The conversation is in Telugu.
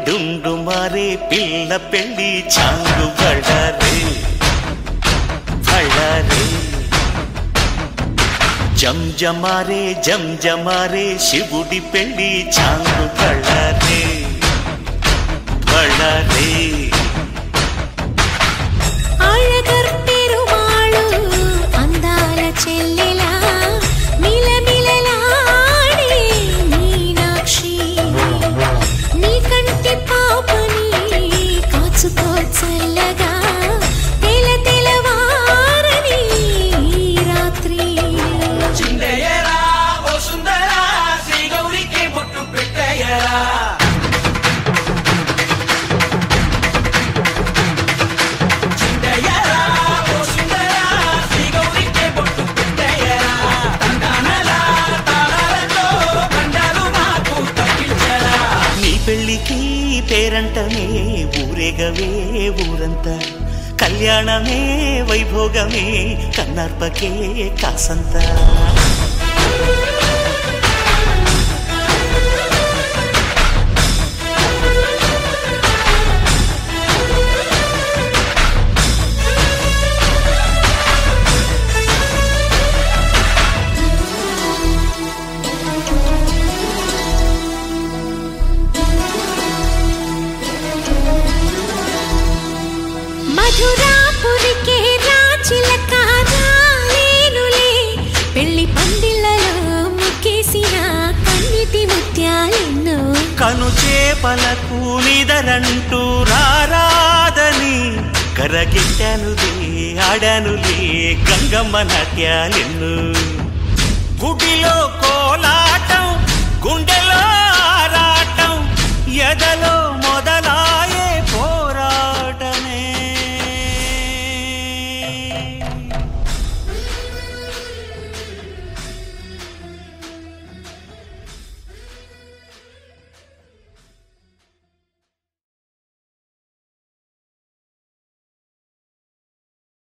డుండు మారే పిల్ల పెళ్ళి చాంగు బళ్ళారే బళ్ళారే జంజమారే జంజమారే శివుడి పెళ్ళి చాంగు బళ్ళారే బళ్ళారే చెల్లెలా మిలమిలలాడే మీనాక్షి నీ కంటి పాపని కాచుకో చల్లగా తెల తెలవారని రాత్రి చిందయ్యరా ఓ సుందరా శ్రీ గౌరికి బొట్టు పెట్టయ్యరా పెళ్ళికి పేరంటమే ఊరేగవే ఊరంతా కళ్యాణమే వైభోగమే కన్నార్పకే కాసంతా మధురాపురికే రాచిలక రాలేనులే పెళ్లి పందిళ్ళలో ముక్కేసిన కన్నిటి ముత్యాలెన్నో కను చేపలకు నిదరంటూ రారాదని కరగిట్టానులే ఆడానులే గంగమ్మ నాట్యాలెన్ను గుడిలో కోలాటం గుండెలో ఆరాటం ఎదలో